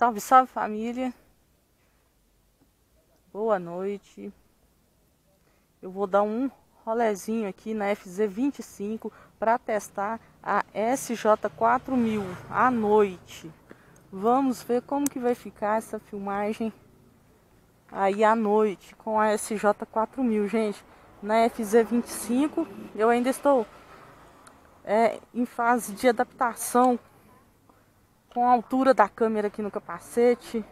Salve, salve família. Boa noite. Eu vou dar um rolezinho aqui na FZ25 para testar a SJ4000 à noite. Vamos ver como que vai ficar essa filmagem aí à noite com a SJ4000, gente. Na FZ25 eu ainda estou em fase de adaptação com a altura da câmera aqui no capacete.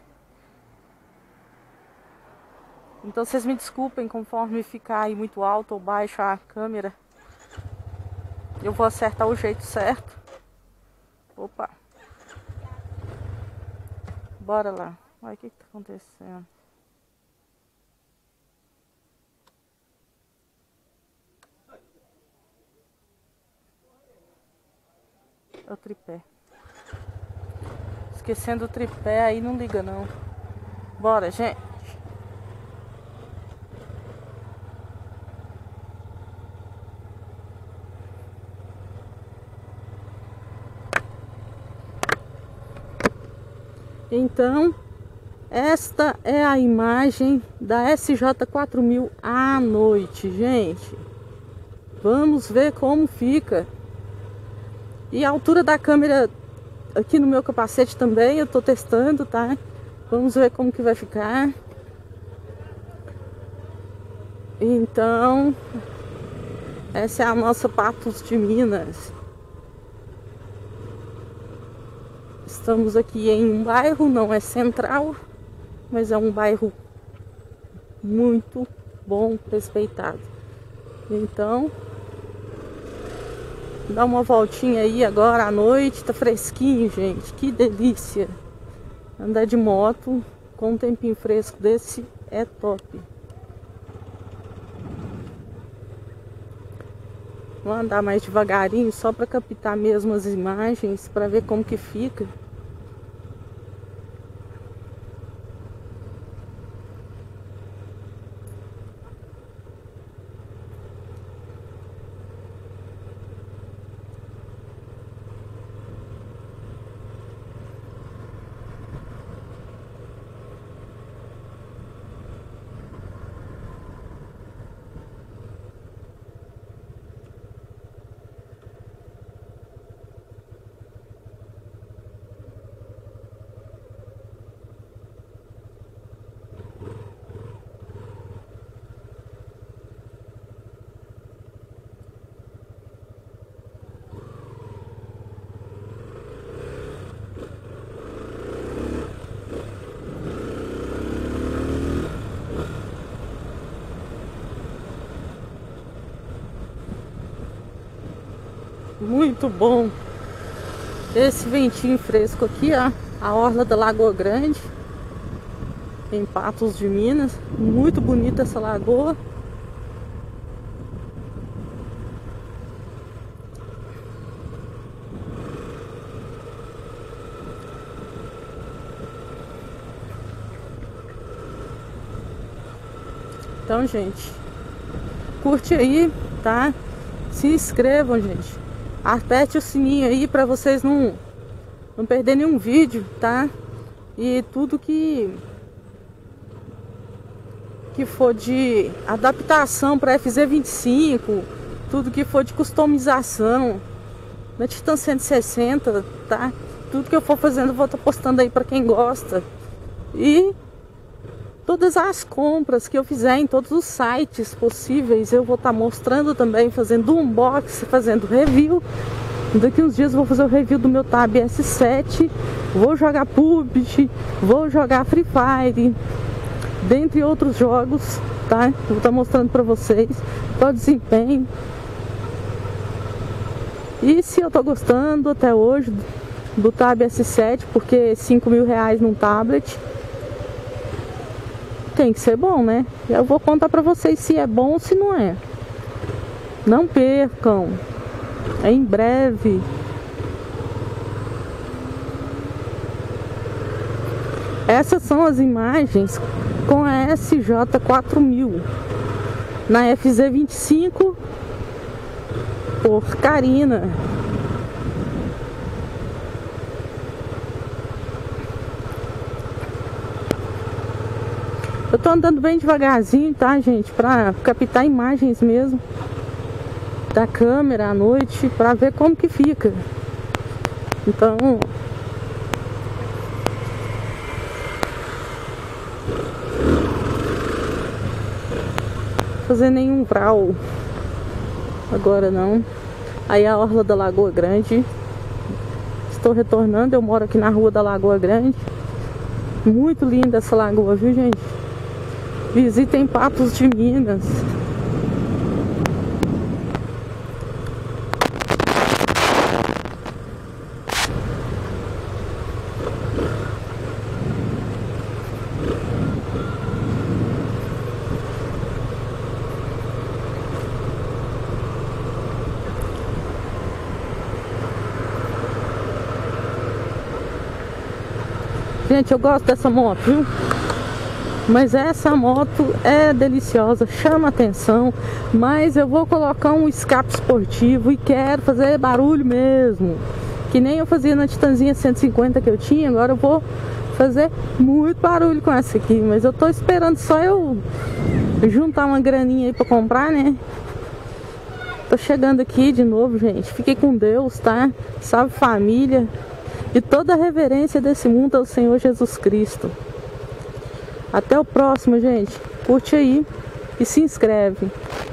Então vocês me desculpem conforme ficar aí muito alto ou baixo a câmera. Eu vou acertar o jeito certo. Opa. Bora lá. Olha o que tá acontecendo. É o tripé. Esquecendo o tripé aí não liga não. Bora, gente. Então, esta é a imagem da SJ4000 à noite, gente. Vamos ver como fica. E a altura da câmera aqui no meu capacete também, eu tô testando, tá? Vamos ver como que vai ficar. Então, essa é a nossa Patos de Minas. Estamos aqui em um bairro, não é central, mas é um bairro muito bom, respeitado. Então, dá uma voltinha aí agora à noite, tá fresquinho, gente, que delícia. Andar de moto com um tempinho fresco desse é top. Vou andar mais devagarinho só para captar mesmo as imagens, para ver como que fica. Muito bom esse ventinho fresco aqui, ó, a orla da Lagoa Grande, em Patos de Minas. Muito bonita essa lagoa. Então, gente, curte aí, tá? Se inscrevam, gente. Aperte o sininho aí para vocês não perderem nenhum vídeo, tá? E tudo que for de adaptação para FZ25, tudo que for de customização na Titan 160, tá? Tudo que eu for fazendo eu vou estar postando aí para quem gosta. E todas as compras que eu fizer em todos os sites possíveis, eu vou estar mostrando também, fazendo unboxing, fazendo review. Daqui uns dias eu vou fazer o review do meu Tab S7, vou jogar PUBG, vou jogar Free Fire, dentre outros jogos, tá? Vou estar mostrando pra vocês qual o desempenho. E se eu tô gostando até hoje do Tab S7, porque R$5.000 num tablet, tem que ser bom, né? Eu vou contar pra vocês se é bom ou se não é. Não percam. É em breve. Essas são as imagens com a SJ4000 na FZ25 por Karina. Eu tô andando bem devagarzinho, tá, gente? Pra captar imagens mesmo da câmera à noite, pra ver como que fica. Então... fazer nenhum vral agora não. Aí a orla da Lagoa Grande. Estou retornando, eu moro aqui na rua da Lagoa Grande. Muito linda essa lagoa, viu, gente? Visitem Patos de Minas. Gente, eu gosto dessa moto, viu? Mas essa moto é deliciosa, chama atenção. Mas eu vou colocar um escape esportivo e quero fazer barulho mesmo. Que nem eu fazia na Titanzinha 150 que eu tinha. Agora eu vou fazer muito barulho com essa aqui. Mas eu tô esperando só eu juntar uma graninha aí pra comprar, né? Tô chegando aqui de novo, gente. Fiquem com Deus, tá? Salve família. E toda a reverência desse mundo ao Senhor Jesus Cristo. Até o próximo, gente. Curte aí e se inscreve.